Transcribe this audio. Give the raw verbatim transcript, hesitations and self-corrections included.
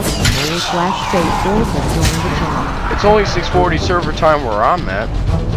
Slash state also join the channel. It's only six forty server time where I'm at.